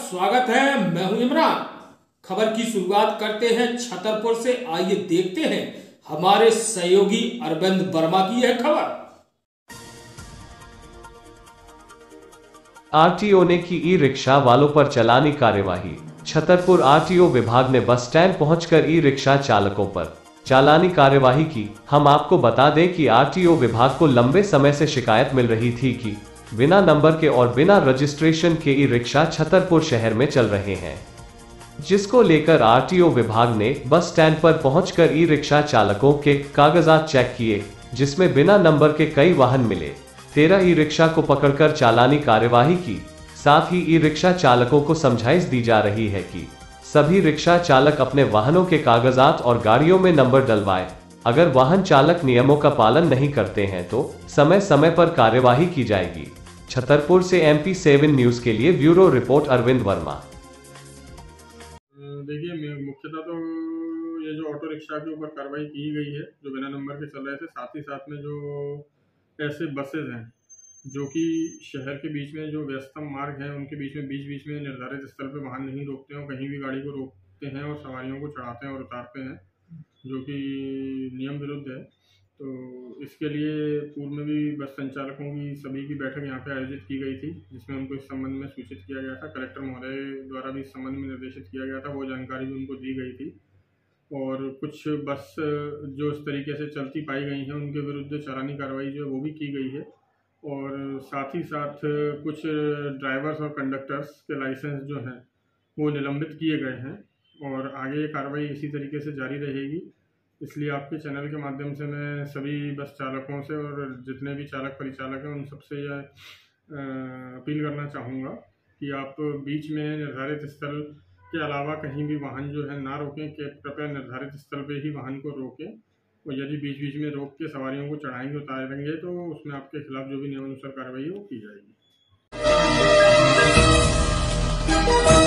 स्वागत है। मैं हूं इमरान। खबर की शुरुआत करते हैं छतरपुर से। आइए देखते हैं हमारे सहयोगी अरविंद वर्मा की यह खबर। आरटीओ ने की ई रिक्शा वालों पर चालानी कार्यवाही। छतरपुर आरटीओ विभाग ने बस स्टैंड पहुंचकर ई रिक्शा चालकों पर चालानी कार्यवाही की। हम आपको बता दें कि आरटीओ विभाग को लंबे समय से शिकायत मिल रही थी कि बिना नंबर के और बिना रजिस्ट्रेशन के ई रिक्शा छतरपुर शहर में चल रहे हैं, जिसको लेकर आरटीओ विभाग ने बस स्टैंड पर पहुंचकर ई रिक्शा चालकों के कागजात चेक किए, जिसमें बिना नंबर के कई वाहन मिले। 13 ई रिक्शा को पकड़कर चालानी कार्यवाही की। साथ ही ई रिक्शा चालकों को समझाइश दी जा रही है कि सभी रिक्शा चालक अपने वाहनों के कागजात और गाड़ियों में नंबर डलवाएं। अगर वाहन चालक नियमों का पालन नहीं करते हैं तो समय समय पर कार्यवाही की जाएगी। छतरपुर से MP7 न्यूज के लिए ब्यूरो रिपोर्ट अरविंद वर्मा। देखिए, मुख्यतः तो ये जो ऑटो रिक्शा के ऊपर कार्रवाई की गई है जो बिना नंबर के चल रहे थे, साथ ही साथ में जो ऐसे बसेज हैं जो कि शहर के बीच में जो व्यस्तम मार्ग हैं उनके बीच में निर्धारित स्थल पर वाहन नहीं रोकते हैं और कहीं भी गाड़ी को रोकते हैं और सवारियों को चढ़ाते हैं और उतारते हैं, जो कि नियम विरुद्ध है। तो इसके लिए पूर्व में भी बस संचालकों की सभी की बैठक यहाँ पे आयोजित की गई थी, जिसमें उनको इस संबंध में सूचित किया गया था। कलेक्टर महोदय द्वारा भी इस संबंध में निर्देशित किया गया था, वो जानकारी भी उनको दी गई थी। और कुछ बस जो इस तरीके से चलती पाई गई हैं उनके विरुद्ध चालानी कार्रवाई जो है वो भी की गई है। और साथ ही साथ कुछ ड्राइवर्स और कंडक्टर्स के लाइसेंस जो हैं वो निलंबित किए गए हैं और आगे ये कार्रवाई इसी तरीके से जारी रहेगी। इसलिए आपके चैनल के माध्यम से मैं सभी बस चालकों से और जितने भी चालक परिचालक हैं उन सबसे यह अपील करना चाहूँगा कि आप बीच में निर्धारित स्थल के अलावा कहीं भी वाहन जो है ना रोकें, कि कृपया निर्धारित स्थल पे ही वाहन को रोकें। और यदि बीच बीच में रोक के सवारियों को चढ़ाएंगे उतारेंगे तो उसमें आपके खिलाफ जो भी नियमानुसार कार्रवाई है वो की जाएगी।